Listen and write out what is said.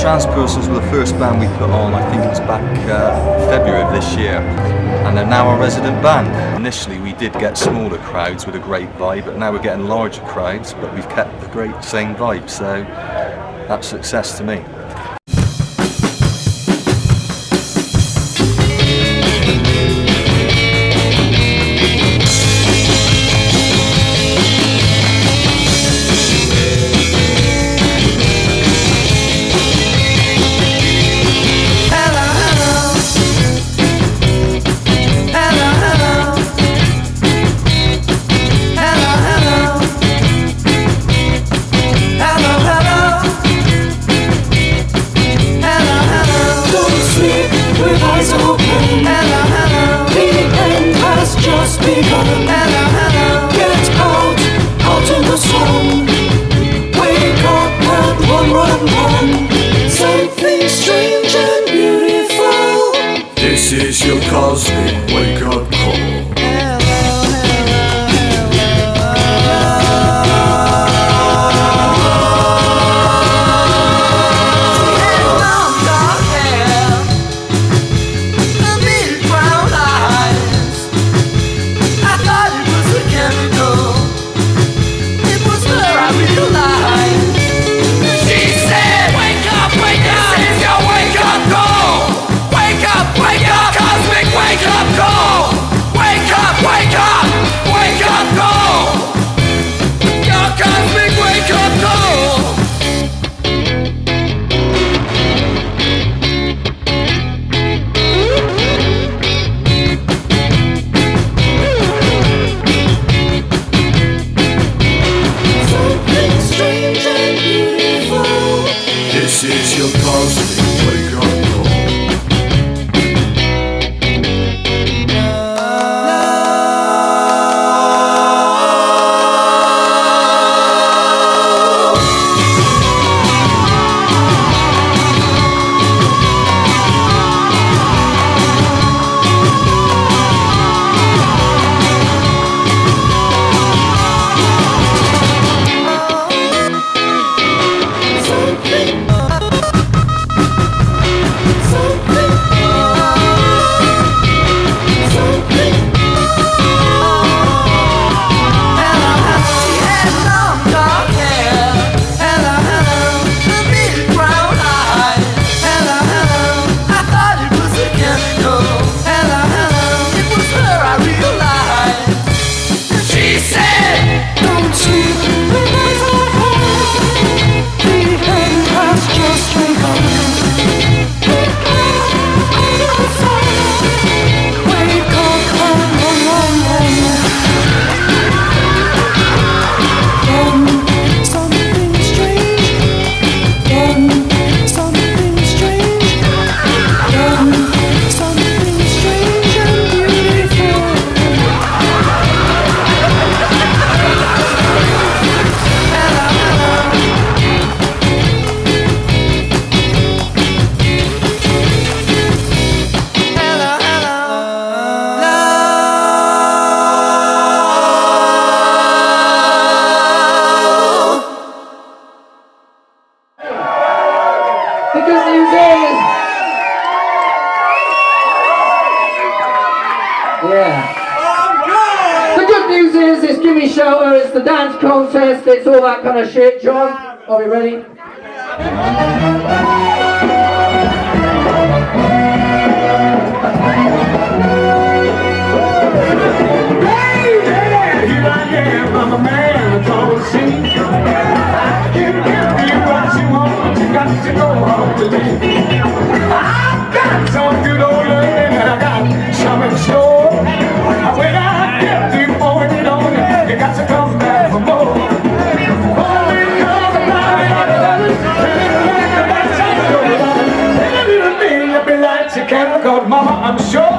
Transpersonals were the first band we put on, I think it was back February of this year, and they're now our resident band. Initially we did get smaller crowds with a great vibe, but now we're getting larger crowds, but we've kept the great same vibe, so that's success to me. This is your cosmic wake-up call. This is your cosmic wake-up call. The good news is, the good news is, it's Gimme Shelter, it's the dance contest, it's all that kind of shit. John, are we ready? Hey, yeah, here I am, I'm a man, called Sing. Got to go home today. I've got some good old loving and I got some in store. When I get the morning on, you got to come back for more. Only because I'm not and a little thing you'll be like you can't record, mama, I'm sure.